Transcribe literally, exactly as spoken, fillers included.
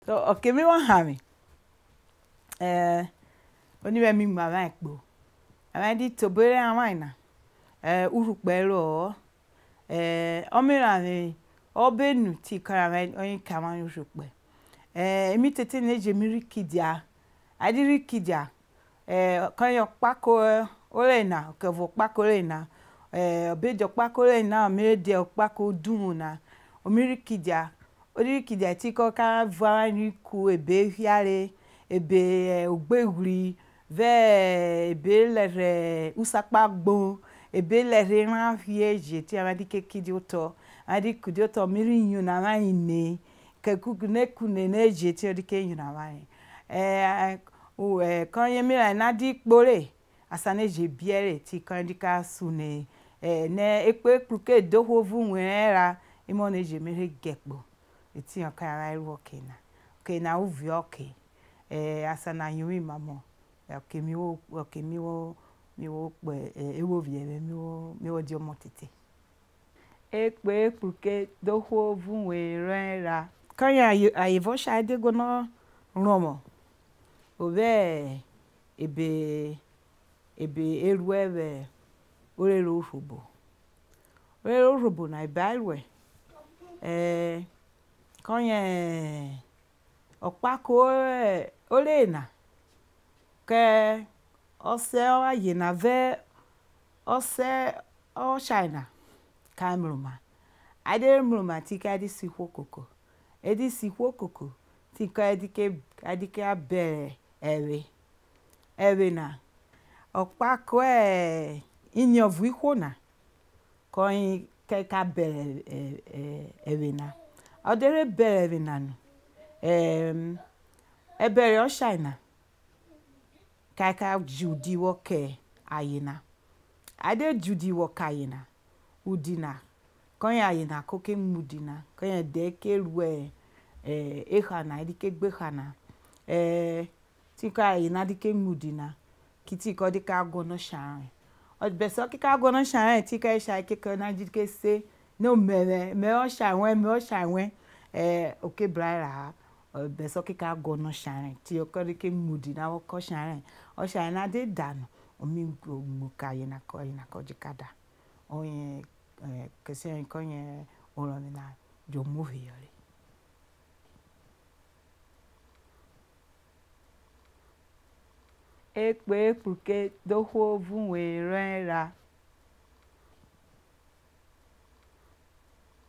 So okay me wan ha me. Eh oni be mi ma van po. Ama di to bere an na. Eh Urhobo ro. Eh o mi ra me obenu ti kan ra oyin ka man Urhobo. Eh emi tete na je mi rikidia. Adi rikidia. Eh kan yo pako ole na ke vo pako le na. Eh obejo pako le na mi de pako dun na. O mi rikidia. O rikidia ti ko ka va ni ku ebe hiare ebe ogbewuri ve ebe lere usapa gbon ebe lere ran fieje ti amadi ke kidioto adi kudioto miri yun na ma ine ke kuku ne kune ne je ti odi ke yun na ma eh o eh kan ye mi na di pore asane je biere ti kan di ka sune eh ne epe puke doho vu wenra imo ne je mere gepo eti an kan ara iru okay na okay na uvi okay eh asana yumi mamo okay mi wo okay mi wo mi wo pe ewo vie mi wo mi wo di omo tete epe puke doho vu wenra kan ya ayevo sha de go no romo ove ebe ebe eru ebe ore ro Urhobo ore ro Urhobo na ibailwe eh kan ye opako ole na ke ose aye na ve ose o China kamruma ade mruma ti ka di si kokoko edi si kokoko ti ka edi ke edi ke abere ewe ewe na opako e ini ovu ihona kan ke ka bere ewe na odere bere ewe na no em ebere o China ka ka judi wo ke ayina ade judi wo ka ayina udina kan ya ayina ko ke mudina kan ya de ke ruwe eh e khana di ke gbe khana eh ti ka ayina di ke mudina kiti ko di ka gono shan o be so ki ka gono shan ti ka sha ke kan na di ke se no mere me o shan wen me o shan wen eh okay brara be so ki ka gono shan ti o ko di ke mudina wo ko shan o shan na de danu o mi mu ka ayina ko ayina ko jikada o yen eh kese ko yen o ro mi na jo movie yore epe puke doho vu wenra